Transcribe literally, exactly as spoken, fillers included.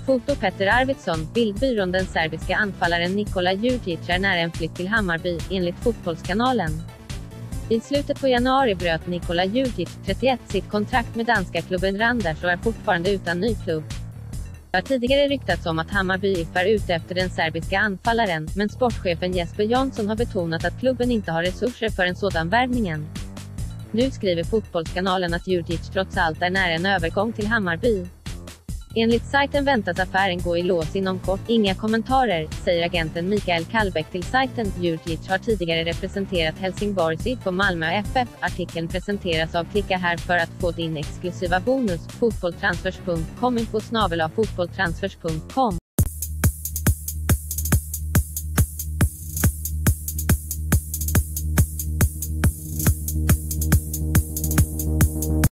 Foto Petter Arvidsson, bildbyrån. Den serbiska anfallaren Nikola Djurdjic är nära en flytt till Hammarby, enligt Fotbollskanalen. I slutet på januari bröt Nikola Djurdjic, trettioett, sitt kontrakt med danska klubben Randers och är fortfarande utan ny klubb. Det har tidigare ryktats om att Hammarby är ute efter den serbiska anfallaren, men sportchefen Jesper Jansson har betonat att klubben inte har resurser för en sådan värvningen. Nu skriver Fotbollskanalen att Djurdjic trots allt är nära en övergång till Hammarby. Enligt sajten väntas affären gå i lås inom kort. Inga kommentarer, säger agenten Mikael Kallbäck till sajten. Djurdjic har tidigare representerat Helsingborgs I F och Malmö F F. Artikeln presenteras av Klicka här för att få din exklusiva bonus. Fotbolltransfers punkt com info snabel-a fotbolltransfers punkt com